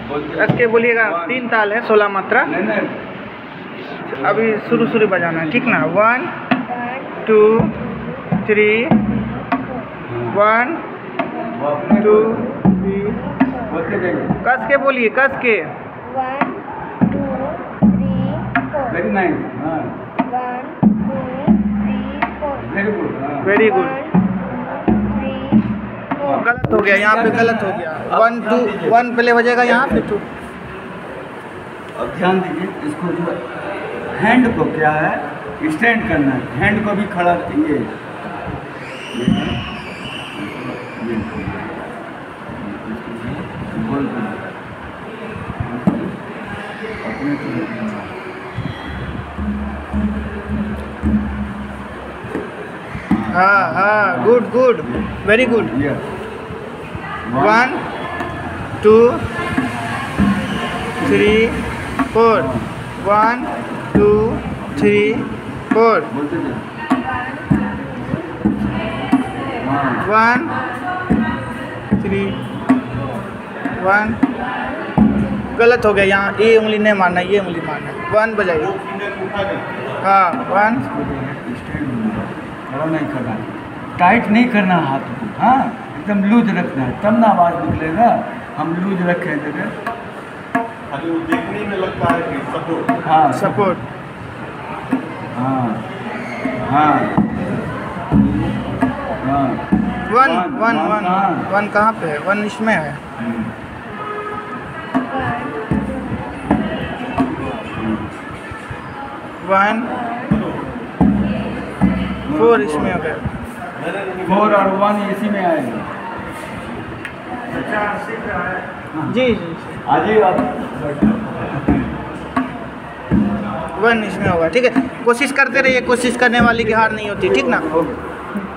कस के बोलिएगा। 3 ताल है, 16 मात्रा। अभी शुरू बजाना है, ठीक ना। 1 2 3 1 2 3। कस के बोलिए, कस के। 1 2 3 4। Very nice. 1 2 3 4। Very good. Very good. 3 4। गलत हो गया, यहाँ पे गलत हो गया। 1 2 1 पहले बजेगा, यहाँ पे 2। अब ध्यान दीजिए, इसको जो हैंड को क्या है स्टैंड करना है, हैंड को भी खड़ा ये हाँ, गुड गुड, वेरी गुड। 1 2 3 4। 1 2 3 4। 1 3 1। गलत हो गया, यहाँ ये उंगली नहीं मारना, ये उंगली मारना। 1 बजाइए। हाँ 1। खड़ा नहीं करना, टाइट नहीं करना हाथ को। हाँ एकदम लूज रखना है, तब ना आवाज़ निकलेगा। हम लूज रखें जगह, खाली वो देखने में लगता है कि सपोर्ट। हाँ सपोर्ट। हाँ हाँ हाँ। 1 1 1 1 कहाँ पे है? 1 इसमें है। 1 4 इसमें हो गया। 4 और 1 इसी में आएगा। जी जी, आज ही आप 1 इसमें होगा, ठीक है। कोशिश करते रहिए, कोशिश करने वाली की हार नहीं होती, ठीक ना।